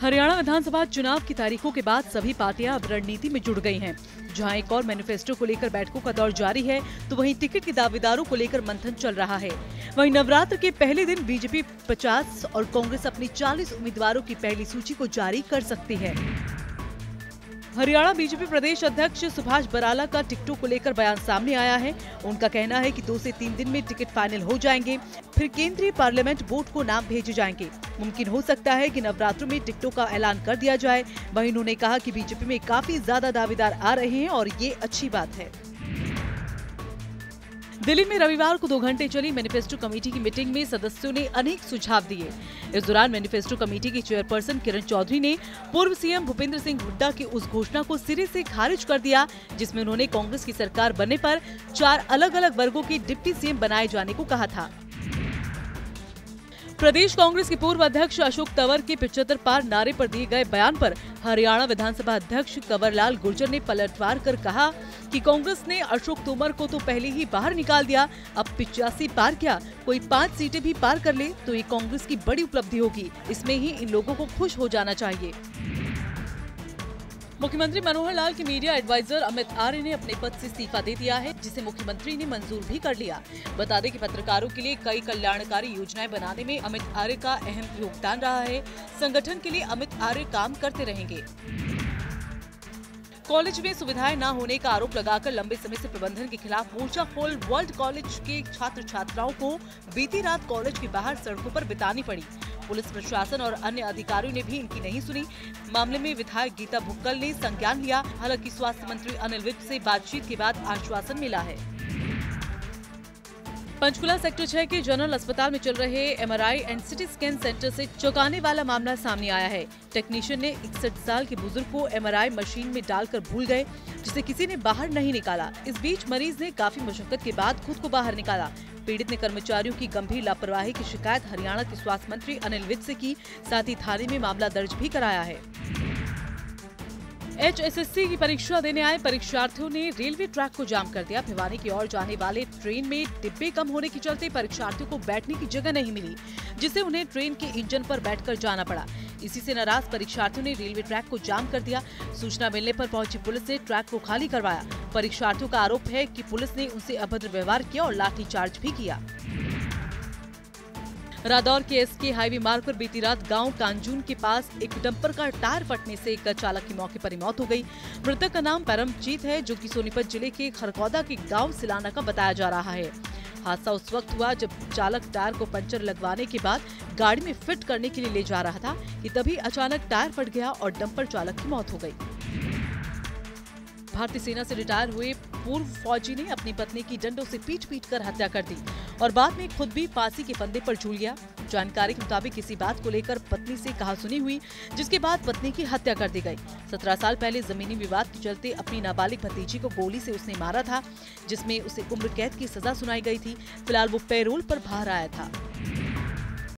हरियाणा विधानसभा चुनाव की तारीखों के बाद सभी पार्टियां अब रणनीति में जुड़ गई हैं। जहां एक और मैनिफेस्टो को लेकर बैठकों का दौर जारी है, तो वहीं टिकट के दावेदारों को लेकर मंथन चल रहा है। वहीं नवरात्र के पहले दिन बीजेपी 50 और कांग्रेस अपनी 40 उम्मीदवारों की पहली सूची को जारी कर सकती है। हरियाणा बीजेपी प्रदेश अध्यक्ष सुभाष बराला का टिकटों को लेकर बयान सामने आया है। उनका कहना है कि 2 से 3 दिन में टिकट फाइनल हो जाएंगे, फिर केंद्रीय पार्लियामेंट बोर्ड को नाम भेजे जाएंगे। मुमकिन हो सकता है कि नवरात्रों में टिकटों का ऐलान कर दिया जाए। वहीं उन्होंने कहा कि बीजेपी में काफी ज्यादा दावेदार आ रहे हैं और ये अच्छी बात है। दिल्ली में रविवार को 2 घंटे चली मैनिफेस्टो कमेटी की मीटिंग में सदस्यों ने अनेक सुझाव दिए। इस दौरान मैनिफेस्टो कमेटी की चेयरपर्सन किरण चौधरी ने पूर्व सीएम भूपेंद्र सिंह हुड्डा की उस घोषणा को सिरे से खारिज कर दिया, जिसमें उन्होंने कांग्रेस की सरकार बनने पर 4 अलग-अलग वर्गों के डिप्टी सीएम बनाए जाने को कहा था। प्रदेश कांग्रेस के पूर्व अध्यक्ष अशोक तंवर के 75 पार नारे पर दिए गए बयान पर हरियाणा विधानसभा अध्यक्ष कंवरलाल गुर्जर ने पलटवार कर कहा कि कांग्रेस ने अशोक तोमर को तो पहले ही बाहर निकाल दिया, अब 85 पार क्या, कोई 5 सीटें भी पार कर ले तो ये कांग्रेस की बड़ी उपलब्धि होगी। इसमें ही इन लोगों को खुश हो जाना चाहिए। मुख्यमंत्री मनोहर लाल के मीडिया एडवाइजर अमित आर्य ने अपने पद से इस्तीफा दे दिया है, जिसे मुख्यमंत्री ने मंजूर भी कर लिया। बता दें कि पत्रकारों के लिए कई कल्याणकारी योजनाएं बनाने में अमित आर्य का अहम योगदान रहा है। संगठन के लिए अमित आर्य काम करते रहेंगे। कॉलेज में सुविधाएं न होने का आरोप लगाकर लंबे समय से प्रबंधन के खिलाफ मोर्चा खोल वर्ल्ड कॉलेज के छात्र छात्राओं को बीती रात कॉलेज के बाहर सड़कों पर बितानी पड़ी। पुलिस प्रशासन और अन्य अधिकारियों ने भी इनकी नहीं सुनी। मामले में विधायक गीता भुक्कल ने संज्ञान लिया। हालांकि स्वास्थ्य मंत्री अनिल विज से बातचीत के बाद आश्वासन मिला है। पंचकुला सेक्टर 6 के जनरल अस्पताल में चल रहे MRI and CT scan centre से चौंकाने वाला मामला सामने आया है। टेक्नीशियन ने 61 साल के बुजुर्ग को एमआरआई मशीन में डालकर भूल गए, जिसे किसी ने बाहर नहीं निकाला। इस बीच मरीज ने काफी मशक्कत के बाद खुद को बाहर निकाला। पीड़ित ने कर्मचारियों की गंभीर लापरवाही की शिकायत हरियाणा के स्वास्थ्य मंत्री अनिल विज से की, साथ ही थाने में मामला दर्ज भी कराया है। HSSC की परीक्षा देने आए परीक्षार्थियों ने रेलवे ट्रैक को जाम कर दिया। भिवानी की ओर जाने वाले ट्रेन में डिब्बे कम होने के चलते परीक्षार्थियों को बैठने की जगह नहीं मिली, जिससे उन्हें ट्रेन के इंजन पर बैठकर जाना पड़ा। इसी से नाराज परीक्षार्थियों ने रेलवे ट्रैक को जाम कर दिया। सूचना मिलने पर पहुंची पुलिस ने ट्रैक को खाली करवाया। परीक्षार्थियों का आरोप है कि पुलिस ने उनसे अभद्र व्यवहार किया और लाठीचार्ज भी किया। रादौर के SK हाईवे मार्ग पर बीती रात गांव कांजून के पास एक डंपर का टायर फटने से एक चालक की मौके पर ही मौत हो गई। मृतक का नाम परमजीत है, जो कि सोनीपत जिले के खरगौदा के गांव सिलाना का बताया जा रहा है। हादसा उस वक्त हुआ जब चालक टायर को पंचर लगवाने के बाद गाड़ी में फिट करने के लिए ले जा रहा था कि तभी अचानक टायर फट गया और डंपर चालक की मौत हो गई। भारतीय सेना से रिटायर हुए पूर्व फौजी ने अपनी पत्नी की डंडों से पीट कर हत्या कर दी और बाद में खुद भी फांसी के फंदे पर झूल गया। जानकारी के मुताबिक किसी बात को लेकर पत्नी से कहासुनी हुई, जिसके बाद पत्नी की हत्या कर दी गई। 17 साल पहले जमीनी विवाद के चलते अपनी नाबालिग भतीजी को गोली से उसने मारा था, जिसमें उसे उम्र कैद की सजा सुनाई गई थी। फिलहाल वो पैरोल पर बाहर आया था।